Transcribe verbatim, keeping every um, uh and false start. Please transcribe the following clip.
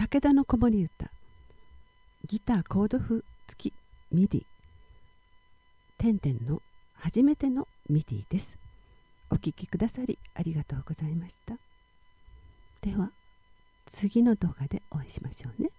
武田の子守歌、ギターコード譜付きミディ、てんてんの初めてのミディです。お聴きくださりありがとうございました。では次の動画でお会いしましょうね。